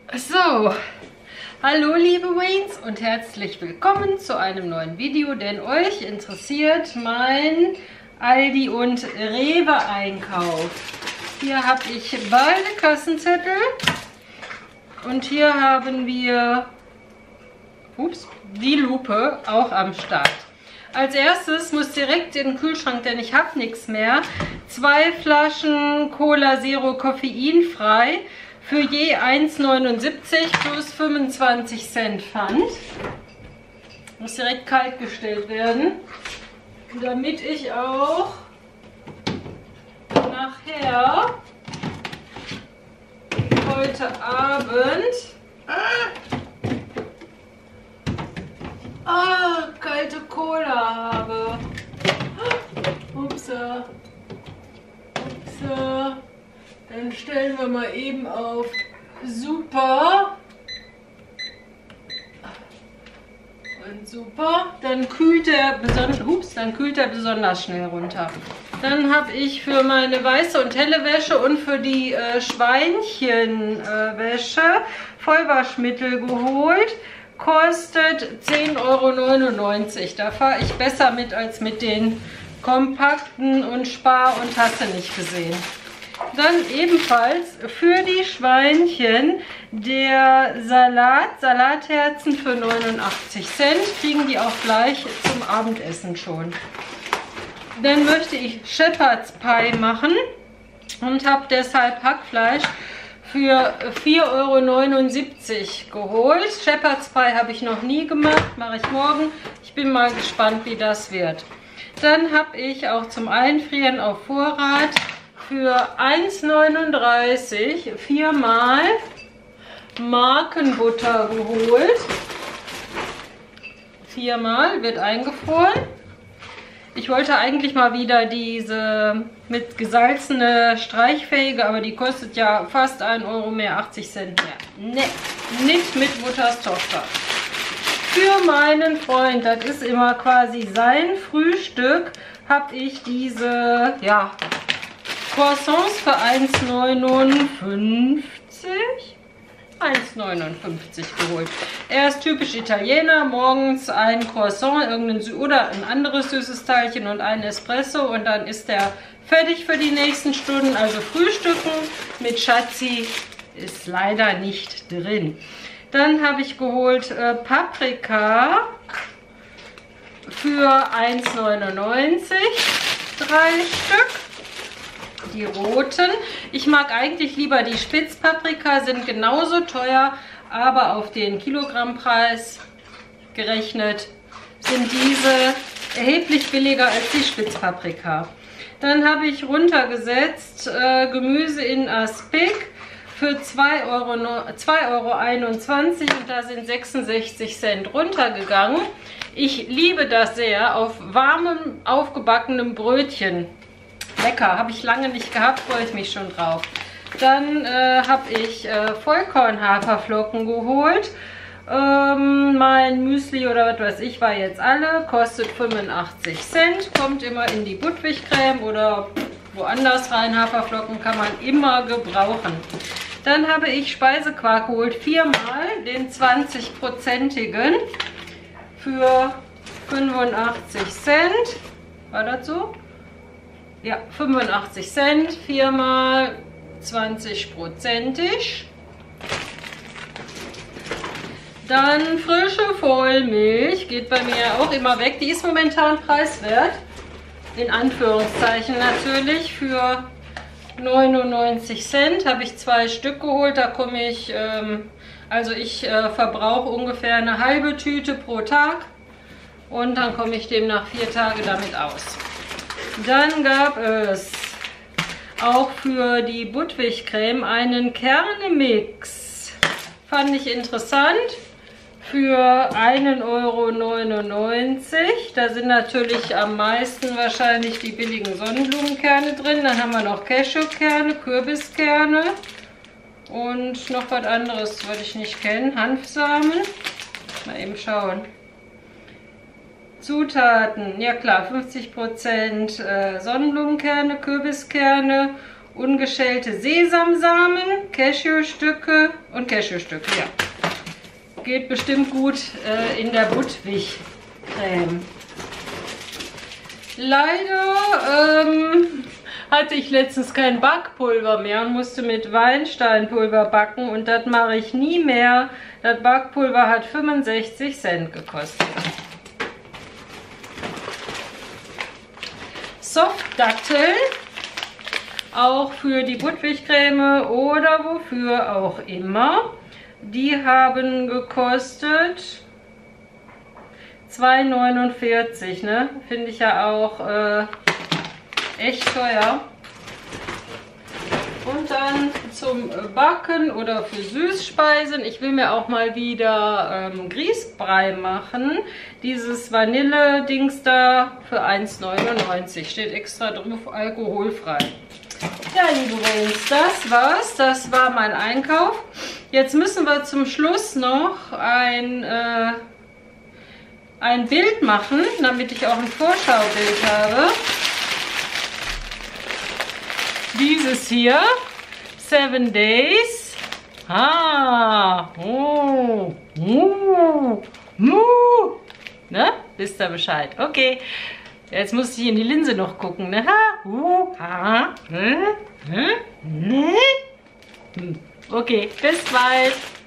So, hallo liebe Waynes und herzlich willkommen zu einem neuen Video, denn euch interessiert mein Aldi und Rewe Einkauf. Hier habe ich beide Kassenzettel und hier haben wir die Lupe auch am Start. Als erstes muss direkt in den Kühlschrank, denn ich habe nichts mehr. 2 Flaschen Cola Zero koffeinfrei für je 1,79 plus 25 Cent Pfand. Muss direkt kalt gestellt werden, damit ich auch nachher heute Abend kalte Cola habe. Upsa. Upsa. Dann stellen wir mal eben auf Super. Und super. Dann kühlt er besonders schnell runter. Dann habe ich für meine weiße und helle Wäsche und für die Schweinchenwäsche Vollwaschmittel geholt. Kostet 10,99 €. Da fahre ich besser mit als mit den kompakten und Spar und hast du nicht gesehen. Dann ebenfalls für die Schweinchen der Salatherzen für 89 Cent. Kriegen die auch gleich zum Abendessen schon. Dann möchte ich Shepherd's Pie machen und habe deshalb Hackfleisch für 4,79 € geholt. Shepherd's Pie habe ich noch nie gemacht, mache ich morgen. Ich bin mal gespannt, wie das wird. Dann habe ich auch zum Einfrieren auf Vorrat für 1,39 € 4-mal Markenbutter geholt. 4-mal wird eingefroren. Ich wollte eigentlich mal wieder diese mit gesalzene streichfähige, aber die kostet ja fast 1 € mehr, 80 Cent mehr. Ne, nicht mit Mutters Tochter. Für meinen Freund, das ist immer quasi sein Frühstück, habe ich diese, ja, Croissants für 1,59 geholt. Er ist typisch Italiener, morgens ein Croissant, oder ein anderes süßes Teilchen und ein Espresso und dann ist er fertig für die nächsten Stunden. Also Frühstücken mit Schatzi ist leider nicht drin. Dann habe ich geholt Paprika für 1,99 €, 3 Stück. Die roten. Ich mag eigentlich lieber die Spitzpaprika, sind genauso teuer, aber auf den Kilogrammpreis gerechnet sind diese erheblich billiger als die Spitzpaprika. Dann habe ich runtergesetzt Gemüse in Aspik für 2,21 € und da sind 66 Cent runtergegangen. Ich liebe das sehr auf warmem, aufgebackenem Brötchen. Lecker, habe ich lange nicht gehabt, freue ich mich schon drauf. Dann habe ich Vollkornhaferflocken geholt. Mein Müsli oder was weiß ich war jetzt alle, kostet 85 Cent. Kommt immer in die Budwig-Creme oder woanders rein. Haferflocken kann man immer gebrauchen. Dann habe ich Speisequark geholt, 4-mal den 20-prozentigen für 85 Cent. War das so? Ja, 85 Cent, 4-mal 20-prozentig. Dann frische Vollmilch, geht bei mir auch immer weg. Die ist momentan preiswert, in Anführungszeichen natürlich, für 99 Cent. Habe ich 2 Stück geholt, da komme ich, ich verbrauche ungefähr eine halbe Tüte pro Tag und dann komme ich demnach 4 Tage damit aus. Dann gab es auch für die Budwig-Creme einen Kernemix. Fand ich interessant. Für 1,99 €. Da sind natürlich am meisten wahrscheinlich die billigen Sonnenblumenkerne drin. Dann haben wir noch Cashewkerne, Kürbiskerne und noch was anderes, was ich nicht kenne. Hanfsamen. Mal eben schauen. Zutaten, ja klar, 50% Sonnenblumenkerne, Kürbiskerne ungeschälte Sesamsamen, Cashewstücke und Cashewstücke, ja. Geht bestimmt gut in der Budwig-Creme. Leider hatte ich letztens kein Backpulver mehr und musste mit Weinsteinpulver backen und das mache ich nie mehr. Das Backpulver hat 65 Cent gekostet. Softdatteln, auch für die Budwig-Creme oder wofür auch immer. Die haben gekostet 2,49, ne? Finde ich ja auch echt teuer. Und dann zum Backen oder für Süßspeisen. Ich will mir auch mal wieder Grießbrei machen. Dieses Vanille-Dings da für 1,99. Steht extra drauf, alkoholfrei. Ja, liebe Wens, das war's. Das war mein Einkauf. Jetzt müssen wir zum Schluss noch ein Bild machen, damit ich auch ein Vorschaubild habe. Dieses hier, 7 Days. Ne? Wisst ihr Bescheid? Okay. Jetzt muss ich in die Linse noch gucken. Ne? Okay, bis bald.